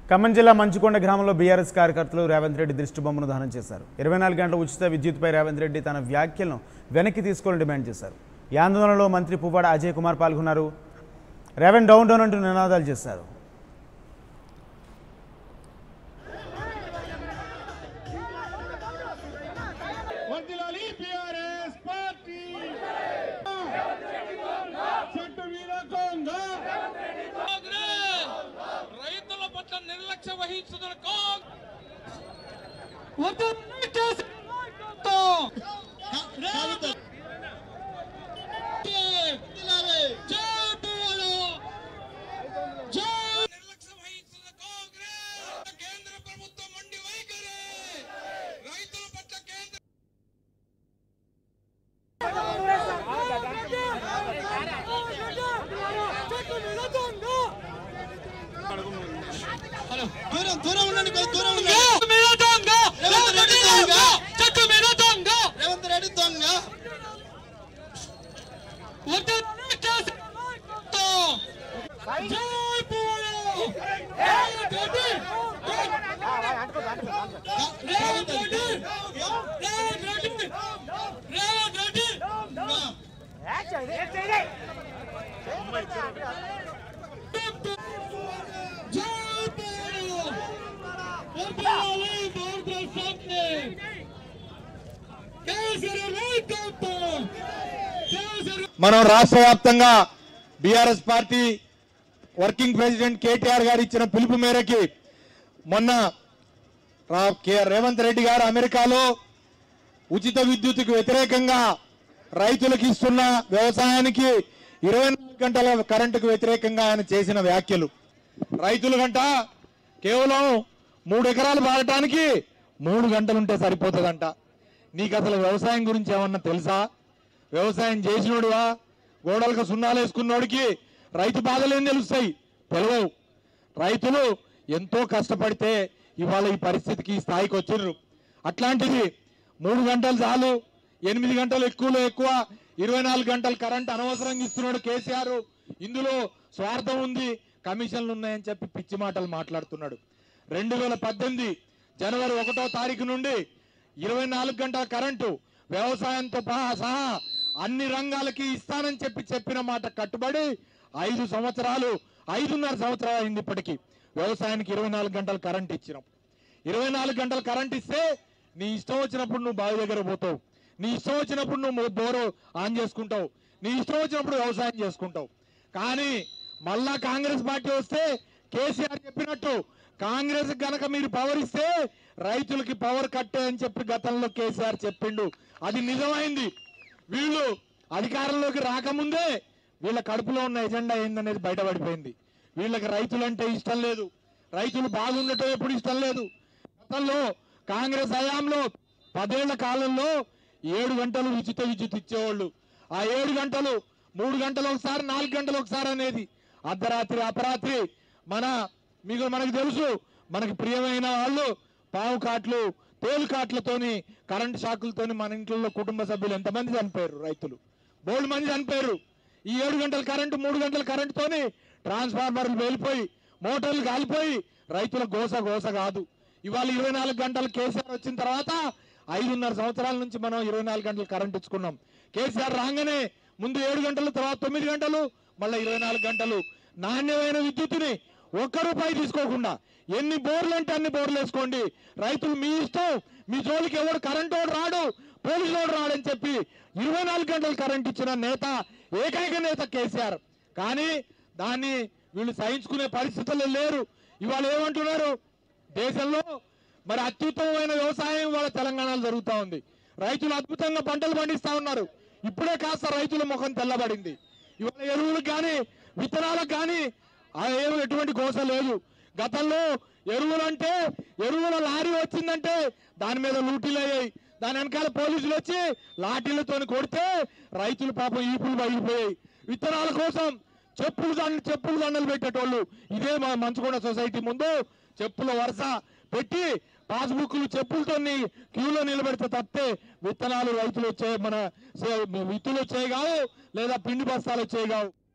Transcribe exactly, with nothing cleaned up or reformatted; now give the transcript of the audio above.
ఖమ్మం జిల్లా మంచుకొండ గ్రామంలో బీఆర్ఎస్ కార్యకర్తలు రేవంత్ రెడ్డి దిష్టి బొమ్మను దహనం చేశారు. ఇరవై నాలుగు గంటల ఉచిత విద్యుత్పై రేవంత్ రెడ్డి తన వ్యాఖ్యలను వెనక్కి తీసుకోవాలని డిమాండ్ చేశారు. ఈ ఆందోళనలో మంత్రి పువ్వాడ అజయ్ కుమార్ పాల్గొన్నారు. రేవంత్ డౌన్ డౌన్ అంటూ నినాదాలు చేశారు. దూరం దూరం ఉండండి దూరం ఉండండి మీద దొంగ రేవంత్ రెడ్డి దొంగ చెట్టు మీద దొంగ రేవంత్ రెడ్డి దొంగ వద్దనే కేసు తో జై పూలో రేవంత్ రెడ్డి రేవంత్ రెడ్డి రేవంత్ రెడ్డి రేవంత్ రెడ్డి యాక్షన్ చేయండి మనం రాష్ట్ర వ్యాప్తంగా BRS party working president KTR గారు ఇచ్చిన పిలుపు మేరకి మొన్న రేవంత్ రెడ్డి గారు అమెరికాలో ఉచిత విద్యుత్తుకు వ్యతిరేకంగా రైతులకు ఇస్తున్న వ్యవసాయానికి ఇరవై నాలుగు గంటల కరెంటుకు వ్యతిరేకంగా ఆయన చేసిన వ్యాఖ్యలు. రైతుల గంట కేవలం మూడు ఎకరాలు పాడటానికి మూడు గంటలుంటే సరిపోతుందంట. నీకు అసలు వ్యవసాయం గురించి ఏమన్నా తెలుసా? వ్యవసాయం చేసినోడువా? గోడలకు సున్నాలు వేసుకున్నోడికి రైతు బాధలేం తెలుస్తాయి? తెలియవు. రైతులు ఎంతో కష్టపడితే ఇవాళ ఈ పరిస్థితికి ఈ స్థాయికి వచ్చిర్రు. అట్లాంటిది మూడు గంటలు చాలు, ఎనిమిది గంటలు ఎక్కువలో ఎక్కువ ఇరవై నాలుగు గంటలు కరెంట్ అనవసరంగా ఇస్తున్నాడు కేసీఆర్. ఇందులో స్వార్థం ఉంది, కమిషన్లు ఉన్నాయని చెప్పి పిచ్చి మాటలు మాట్లాడుతున్నాడు. రెండు వేల పద్దెనిమిది జనవరి ఒకటో తారీఖు నుండి ఇరవై నాలుగు గంటల కరెంటు వ్యవసాయంతో సహా అన్ని రంగాలకి ఇస్తానని చెప్పి చెప్పిన మాట కట్టుబడి ఐదు సంవత్సరాలు ఐదున్నర సంవత్సరాలు అయింది. ఇప్పటికీ వ్యవసాయానికి ఇరవై నాలుగు గంటల కరెంట్ ఇచ్చినాం. ఇరవై నాలుగు గంటల కరెంట్ ఇస్తే నీ ఇష్టం వచ్చినప్పుడు నువ్వు బావి దగ్గర పోతావు, నీ ఇష్టం వచ్చినప్పుడు నువ్వు బోరు ఆన్ చేసుకుంటావు, నీ ఇష్టం వచ్చినప్పుడు వ్యవసాయం చేసుకుంటావు. కానీ మళ్ళా కాంగ్రెస్ పార్టీ వస్తే కేసీఆర్ చెప్పినట్టు కాంగ్రెస్ గనక మీరు పవర్ ఇస్తే రైతులకి పవర్ కట్టే అని చెప్పి గతంలో కేసీఆర్ చెప్పిండు. అది నిజమైంది. వీళ్ళు అధికారంలోకి రాకముందే వీళ్ళ కడుపులో ఉన్న ఎజెండా ఏందనేది బయటపడిపోయింది. వీళ్ళకి రైతులంటే ఇష్టం లేదు, రైతులు బాగుండటం ఎప్పుడు ఇష్టం లేదు. గతంలో కాంగ్రెస్ హయాంలో పదేళ్ల కాలంలో ఏడు గంటలు ఉచిత విద్యుత్ ఇచ్చేవాళ్ళు. ఆ ఏడు గంటలు మూడు గంటలు ఒకసారి, నాలుగు గంటలు ఒకసారి అనేది అర్ధరాత్రి అపరాత్రి మన మీకు మనకు తెలుసు, మనకి ప్రియమైన వాళ్ళు పావు కాట్లు తేలు కాట్లతోని కరెంటు షాకులతోని మన ఇంట్లో కుటుంబ సభ్యులు ఎంతమంది చనిపోయారు, రైతులు బోల్డ్ మంది చనిపోయారు. ఈ ఏడు గంటల కరెంటు మూడు గంటల కరెంటుతోని ట్రాన్స్ఫార్మర్లు వెళ్ళిపోయి మోటార్లు కాలిపోయి రైతుల గోస గోస కాదు. ఇవాళ ఇరవై నాలుగు గంటలు కేసీఆర్ వచ్చిన తర్వాత ఐదున్నర సంవత్సరాల నుంచి మనం ఇరవై నాలుగు గంటలు కరెంట్ ఇచ్చుకున్నాం. కేసీఆర్ రాగానే ముందు ఏడు గంటలు, తర్వాత తొమ్మిది గంటలు, మళ్ళీ ఇరవై నాలుగు గంటలు నాణ్యమైన విద్యుత్తుని ఒక్క రూపాయి తీసుకోకుండా ఎన్ని బోర్లు అంటే అన్ని బోర్లు వేసుకోండి, రైతులు మీ ఇష్టం, మీ జోలికి ఎవడు కరెంట్ వాడు రాడు, పోలీసు వాడు రాడని చెప్పి ఇరవై నాలుగు గంటలు కరెంట్ ఇచ్చిన నేత ఏకైక నేత కేసీఆర్. కానీ దాన్ని వీళ్ళు సహించుకునే పరిస్థితుల్లో లేరు. ఇవాళ ఏమంటున్నారు, దేశంలో మరి అత్యుత్తమమైన వ్యవసాయం వాళ్ళ తెలంగాణలో జరుగుతూ ఉంది. రైతులు అద్భుతంగా పంటలు పండిస్తా ఉన్నారు. ఇప్పుడే కాస్త రైతుల ముఖం తెల్లబడింది. ఇవాళ ఎరువులకు కానీ విత్తనాలకు కానీ ఏమో ఎటువంటి గోస లేదు. గతంలో ఎరువులు అంటే ఎరువుల లారీ వచ్చిందంటే దాని మీద లూటీలు అయ్యాయి, దాని వెనకాల పోలీసులు వచ్చి లాఠీలతో కొడితే రైతులు పాపం ఈపులు పగిలిపోయాయి. విత్తనాల కోసం చెప్పులు దండ చెప్పులు దండలు పెట్టేటోళ్ళు ఇదే మా మంచుకొండ సొసైటీ ముందు చెప్పుల వరుస పెట్టి పాస్బుక్లు చెప్పులతో క్యూలో నిలబెడితే తప్పితే విత్తనాలు రైతులు వచ్చే మన విత్తులు వచ్చేవి కావు, లేదా పిండి బస్తాలు వచ్చేవి కావు.